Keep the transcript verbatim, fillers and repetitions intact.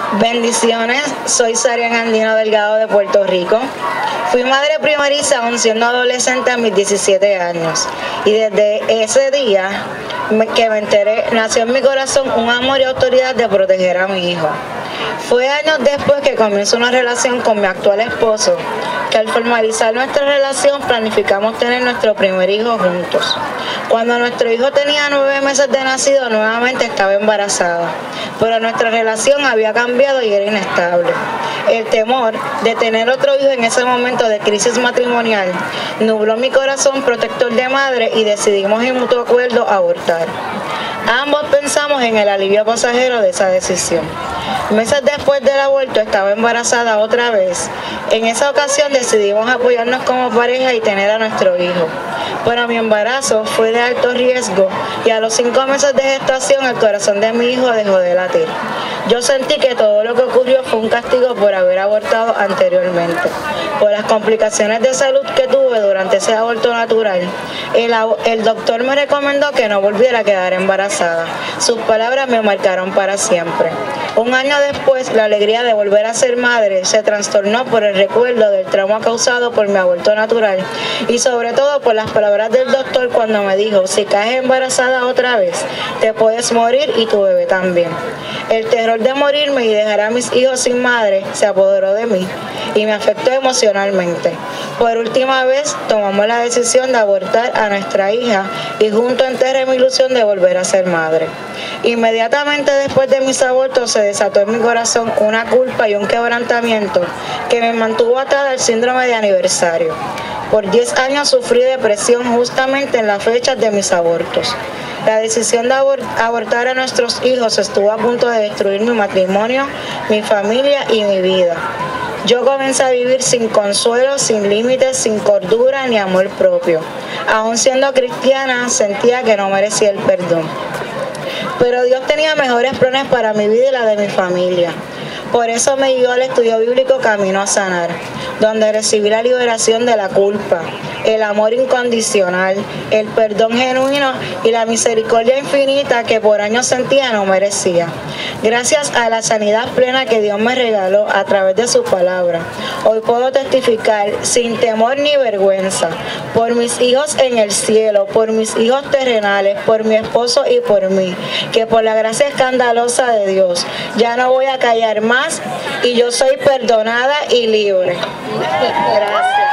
Bendiciones, soy Sarian Andino Delgado de Puerto Rico. Fui madre primeriza aún siendo adolescente a mis diecisiete años y desde ese día que me enteré, nació en mi corazón un amor y autoridad de proteger a mi hijo. Fue años después que comenzó una relación con mi actual esposo, que al formalizar nuestra relación planificamos tener nuestro primer hijo juntos. Cuando nuestro hijo tenía nueve meses de nacido, nuevamente estaba embarazada, pero nuestra relación había cambiado y era inestable. El temor de tener otro hijo en ese momento de crisis matrimonial nubló mi corazón protector de madre y decidimos en mutuo acuerdo abortar. Ambos pensamos en el alivio pasajero de esa decisión. Meses después del aborto estaba embarazada otra vez. En esa ocasión decidimos apoyarnos como pareja y tener a nuestro hijo. Pero mi embarazo fue de alto riesgo y a los cinco meses de gestación el corazón de mi hijo dejó de latir. Yo sentí que todo lo que ocurrió fue un castigo por haber abortado anteriormente. Por las complicaciones de salud que tuve durante ese aborto natural, el, el doctor me recomendó que no volviera a quedar embarazada. Sus palabras me marcaron para siempre. Un año después, la alegría de volver a ser madre se trastornó por el recuerdo del trauma causado por mi aborto natural y sobre todo por las palabras del doctor cuando me dijo: si caes embarazada otra vez, te puedes morir y tu bebé también. El terror de morirme y dejar a mis hijos sin madre se apoderó de mí y me afectó emocionalmente. Por última vez tomamos la decisión de abortar a nuestra hija y junto enterré mi ilusión de volver a ser madre. Inmediatamente después de mis abortos se desató en mi corazón una culpa y un quebrantamiento que me mantuvo atada al síndrome de aniversario. Por diez años sufrí depresión justamente en las fechas de mis abortos. La decisión de abor- abortar a nuestros hijos estuvo a punto de destruir mi matrimonio, mi familia y mi vida. Yo comencé a vivir sin consuelo, sin límites, sin cordura ni amor propio. Aún siendo cristiana, sentía que no merecía el perdón. Pero Dios tenía mejores planes para mi vida y la de mi familia. Por eso me guió al estudio bíblico Camino a Sanar, donde recibí la liberación de la culpa, el amor incondicional, el perdón genuino y la misericordia infinita que por años sentía no merecía. Gracias a la sanidad plena que Dios me regaló a través de su palabra, hoy puedo testificar sin temor ni vergüenza por mis hijos en el cielo, por mis hijos terrenales, por mi esposo y por mí, que por la gracia escandalosa de Dios ya no voy a callar más y yo soy perdonada y libre. Gracias.